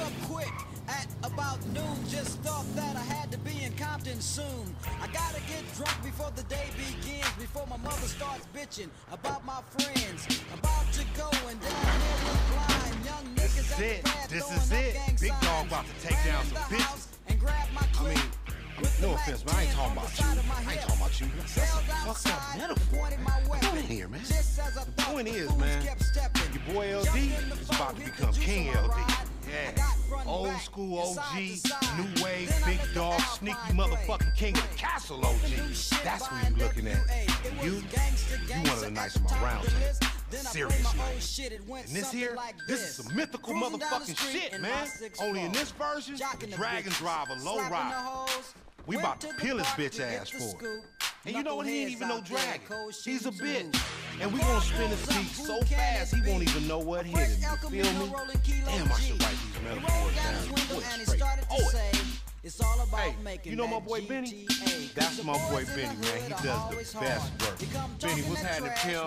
up quick at about noon. Just thought that I had to be in Compton soon. I gotta get drunk before the day begins, before my mother starts bitching about my friends. About to go and down here with blind young niggas at the pad. This is it. Big dog about to take down some bitches. And grab my clip. No offense, man. I ain't talking about you. I ain't talking about you. That's a fucked up metaphor, man. Come in here, man. The point is, man, your boy LD is about to become King LD. Yeah. Old school OG, new wave, big dog, sneaky motherfucking king of the castle OG. That's who you looking at. You one of the nice of my round. Seriously. And this is some mythical motherfucking shit, man. Only in this version, the Dragon Driver, Lowrider. We about to peel his bitch ass for it. And you know what? He ain't even no dragon. He's a bitch. And we gonna spin his beat so fast he won't even know what hit him. You feel me? Damn, I should write these metaphors down. It's all about hey, you know my boy Benny? That's my boy Benny, man. He does the best work. Benny, what's happening, Kim?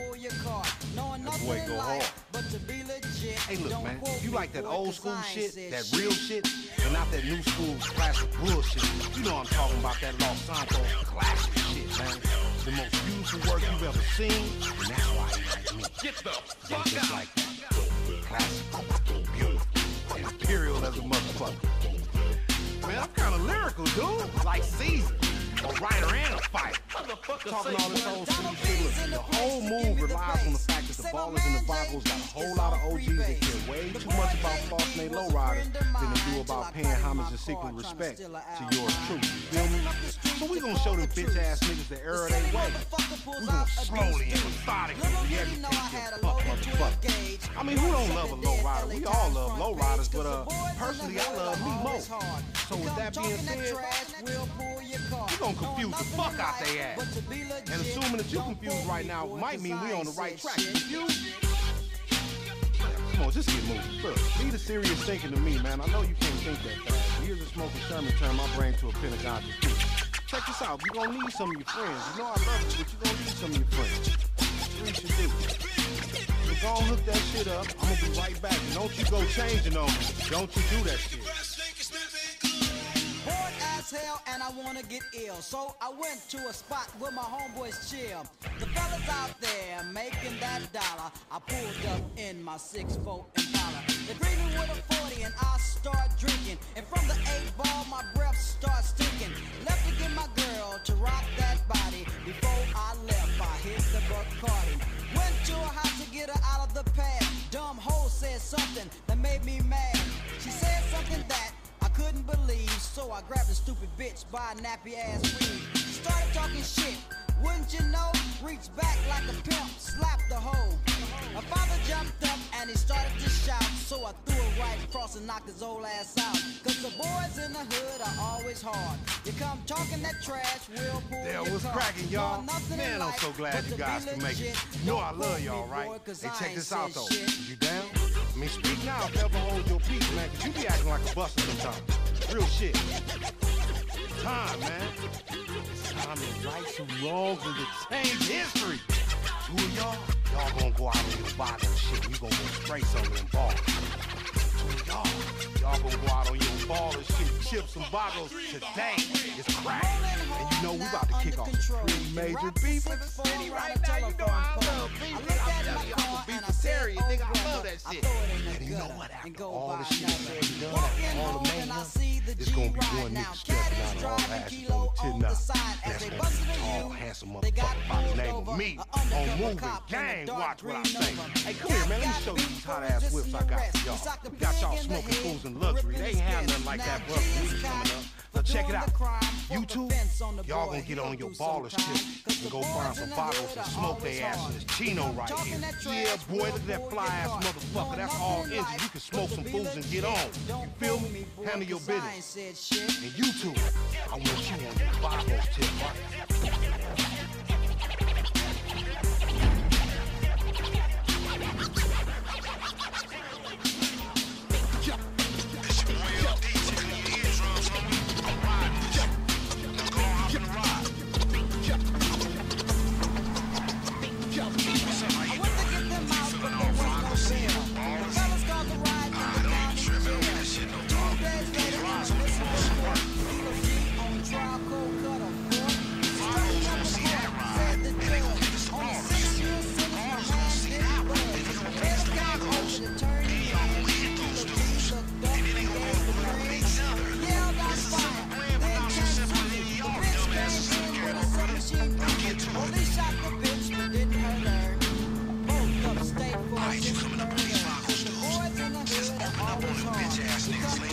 That boy go hard. Hey, look, man. You like that old school shit, that real shit, and not that new school classic bullshit. You know I'm talking about that Los Santos classic shit, man. The most beautiful work you've ever seen, and that's why you like me. Get the fuck out. Just like that. Classic, beautiful, imperial as a motherfucker. Man, I'm kind of lyrical, dude. Like Caesar, a writer and a fighter. Talking all this old school shit. The whole move relies on the fact that the ballers and the vocals got a whole lot of OGs that care way too much about false-made lowriders than they do about paying homage and secret respect to yours truly. You feel me? So we gonna show them bitch-ass niggas the error they way. We gonna slowly and methodically re-educate them fuck motherfuckers. I mean, who don't love a lowrider? We all love lowriders, but personally, I love me most. So with that being said, we gonna confuse the fuck out they ass. And assuming that you confused right now might mean we on the right track. Confused? Come on, just get moving. Look, leave the serious thinking to me, man. I know you can't think that fast. Here's a smoking Sherman turn my brain to a Pentagon dispute. Check this out. You're gonna need some of your friends. You know I love you, but you're gonna need some of your friends. What you should do? So go on, hook that shit up. I'm gonna be right back. And don't you go changing on me. Don't you do that shit. Bored as hell and I wanna get ill, so I went to a spot where my homeboys chill. The fellas out there making that dollar. I pulled up in my 6'4" Impala. They greet me with a 40 and I start drinking. And from the 8-ball my breath starts stinking. Left to get my girl to rock that body. Before I left I hit the Bacardi. Went to her house to get her out of the pad. Dumb hoe said something that made me mad. She said something that I couldn't believe, so I grabbed the stupid bitch by a nappy ass weave. She started talking shit, wouldn't you know? Reached back like a pimp, slapped the hoe. My father jumped up and he started to shout, so I threw it right across and knocked his old ass out. Cause the boys in the hood are always hard. You come talking that trash, we'll pull Damn, your what's car. cracking, y'all? Man, I'm so glad you guys can make it. You know I love y'all, right? Hey, check this out, though. You down? I mean, speak now if ever hold your peace, man, cause you be acting like a buster sometimes. Real shit. It's time, man. It's time to right some wrongs and to change history. Two of y'all gonna go out on your body and shit. You gonna go spray some of them balls. Two of y'all gonna go out on your ball and shit, chip some bottles today. It's crack. And you know we about to kick off a pretty major beef in the city right now. You know I love beef. I'm a beefitarian, nigga. I love that shit. And you know what? After all the shit said and done, after all the mayhem, it's gonna be one nigga stepping out all asses on the tin now. That's gonna be a tall, handsome motherfucker by the name of me on Moving Gang. Watch what I say. Hey, come here, man. Let me show you these hot ass whips I got for y'all. We got y'all smoking fools in luxury. They ain't have nothing like that brother weed coming up. Now check it out. You two, y'all gonna get on your ballers tip and go find some bottles and smoke their ass in this Chino right here. Yeah, boy, look at that fly ass motherfucker. That's all engine. You can smoke some fools and get on. You feel me? Handle your business. And you two, I want you on your bottles tip, right?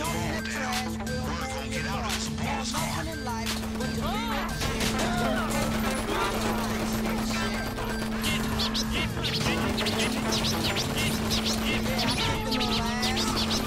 that trash will pull you apart. There's nothing in life but to be legit. Don't take my advice and shit. Yeah, I'm taking no ass.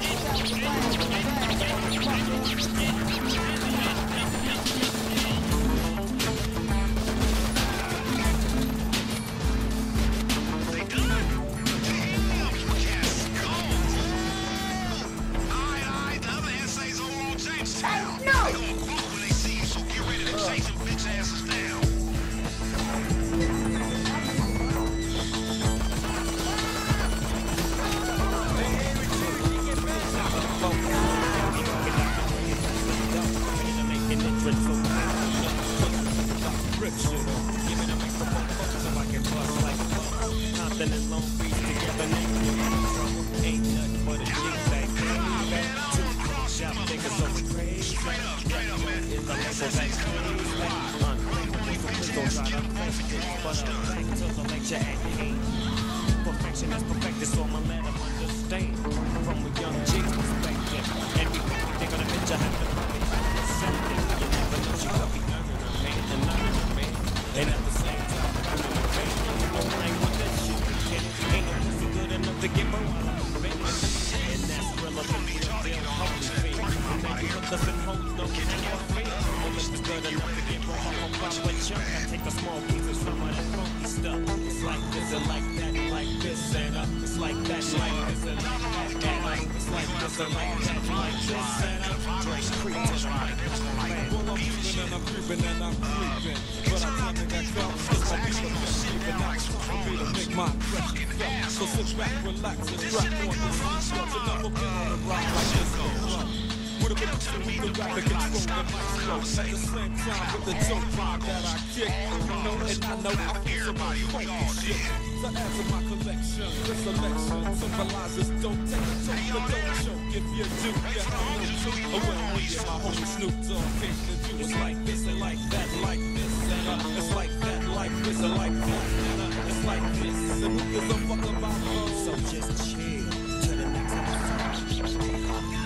Perfection is perfected, so I'ma let them understand. From a young G's perspective, and they're gonna bet you have to be accepted. You never know, you could be earning a man and learning a man, and at the same time, earning a man. You ain't with that shit, ain't no pussy good enough to get more out of a man. And that's relevant to the real holy thing. Maybe hookers and hoes don't get more fair. Well, if it's good enough to get more off a proper chunk, I take a small piece of some of that funky stuff. It's like this and like that, like this and it's like that, like this and like that, and it's like this and like that, like this and Drake creep to the mic. Well, I'm moving and I'm creeping and I'm creeping, but I tell me that comes just my people been sleeping. Now it's time for me to make my impression felt. So sit back, relax, and strap on this stuff. You never been on a ride like this before. With a bit of tune, the rapper control the mic flow. At the same time with the dope vibe that I kick, and I know I feel some funky shit. So add to my collection, this selection symbolizes don't take a toke, but don't choke. If you do, you have no truth. Oh well, yeah, my homie Snoop Dogg came to do. It's like this and like that, like this and it's like that, like this and like that, and it's like this. And who gives a fuck about those? So just chill to the next episode.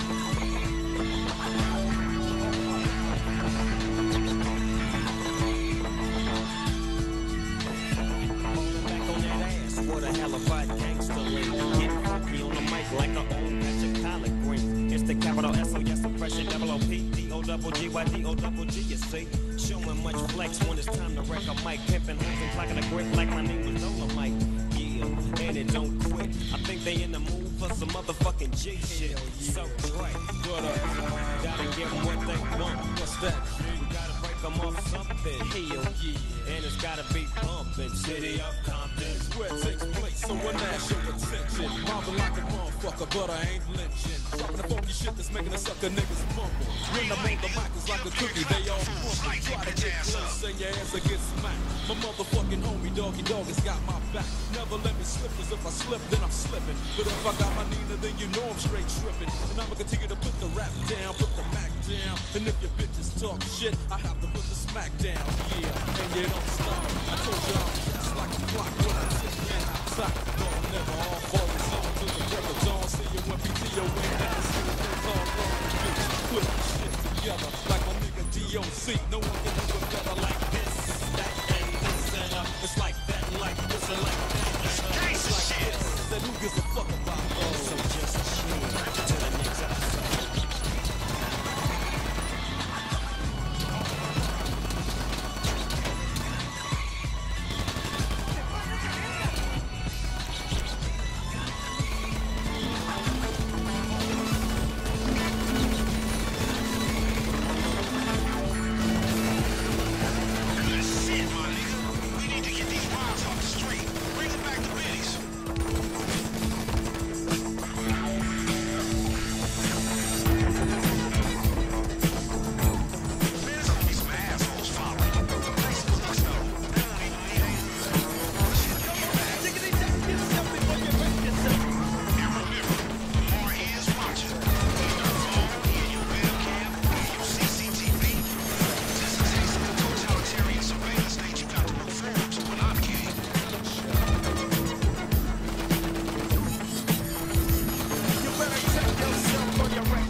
What a hellified gangster link. Get funky on the mic like a old batch of collard greens. It's the capital S-O-S, oppression, double O-P, D-O-double-G-Y-D-O-double-G, you see. Showing much flex when it's time to wreck a mic. Pimping hoes and clocking a grip like my name was Dolomite. Yeah, and it don't quit. I think they in the mood for some motherfucking G shit. So right, what up? Gotta give them what they want. What's that? We gotta break them off something. Hell yeah. And it's gotta be pumping. City of Compton. Where it takes place, so when that show attention. Mobbing like a motherfucker, but I ain't lynching. Dropping the funky shit that's making the sucker niggas mumble. When I'm on the mic, it's like a cookie, they all crumble. Try to get close, and your ass will get smacked. My motherfucking homie, Doggy Dog, has got my back. Never let me slip, cause if I slip, then I'm slipping. But if I got my Nina, then you know I'm straight tripping. And I'ma continue to put the rap down, put the Mac down. And if your bitches talk shit, I have to put the smack down. Yeah, and you don't stop. I told you I'm just like a clock when I'm sitting in top. No, I'm never off, always on to the break of dawn. See you when PTO ain't never see the things all wrong. Bitch, put the shit together like my nigga DOC. No one can do it better like this, that, and this, and it's like that, like this, and like that. It's like this. Then who gives a fuck about those? So just chill to the next episode.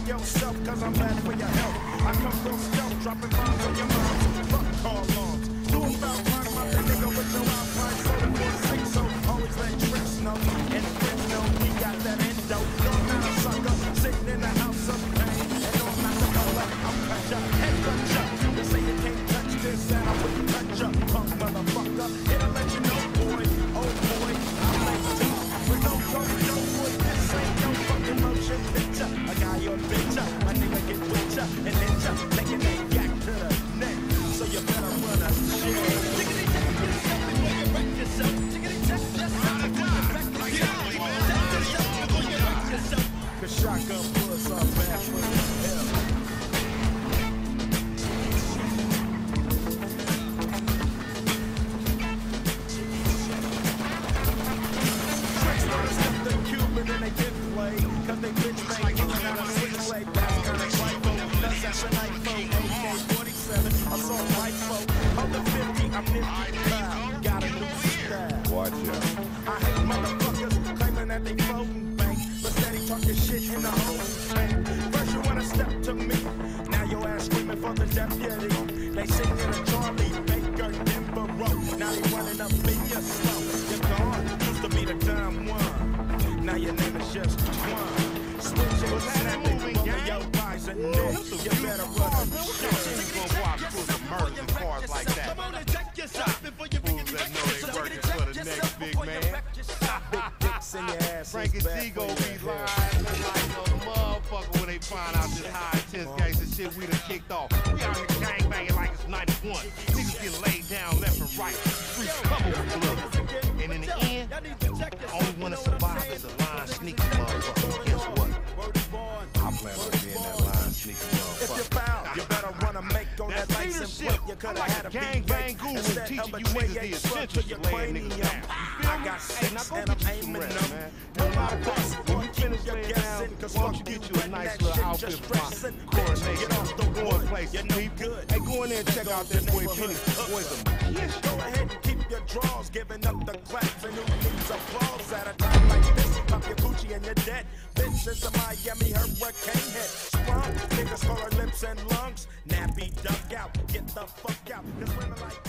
yourself, cause I'm bad for your health. I come real stealth, dropping bombs on your mom. Fuck car alarms. Do about time about the nigga with no Alpine soda for 6, so always let tricks know. And friends know he got that endo. No, I'm not a sucker, sitting in the house of pain. And no, I'm not the color, I'm cut up, head cut up. They say you can't touch this, and I wouldn't touch up, punk motherfucker. It'll let you know, boy, oh boy, I'm like two. With no code, no boy, this ain't no fucking motion picture. A guy or bitch up, a nigga get with ya, and then ya, taking that yak to the neck. So you better run a shit. Tickety check yourself before you wreck yourself. Tickety check yourself before you wreck yourself. Check yourself before you wreck yourself. 'Cause shotgun bullets are bad for your health. Then they did play, cause they bitch made killing out a switchblade. That's kinda rifle, that's assassinate AK-47, assault rifle. On the 50, I'm nifty, got a new style. Watch out. I hate motherfuckers claiming that they floating bank, but steady talking shit in the whole tank. First you wanna step to me, now your ass screaming for the deputy. They singing a Charlie Baker Denver Road, now they running up in your slow. You're gone, used to be the dumb one. Now your name is just one. Switch it, snap it, moving your eyes and neck. You better run a shit. Gonna watch for some murders in cars like that. Come on and check yourself before you Fools that know they working for the next big man. big dicks in your ass. Frankie G gon' be lying like no motherfucker when they find out this high intense gangsta shit we done kicked off. We out here gang banging like it's 91. Niggas get laid down left and right. Streets covered with blood. And in the end, the only one that survives is a line sneaky motherfucker. Guess what? I plan on being that line sneaky motherfucker. If you're foul, you better run a make on that license plate. You could have had a gang bang guru teaching you niggas the essentials to laying niggas down. I got six and I'm aiming them. No lot of bust. When you finish laying down, why don't you get you a nice little outfit for my coronation? Get off the Going places, people. Hey, go in there and check out that boy Penny. Boy's a magician. Go ahead and keep your draws, giving up the claps and who needs applause at a time like this. Pop your Gucci and you're dead. Bitch is a Miami hurricane head. Sprung, niggas call her lips and lungs. Nappy duck out, get the fuck out. 'Cause women like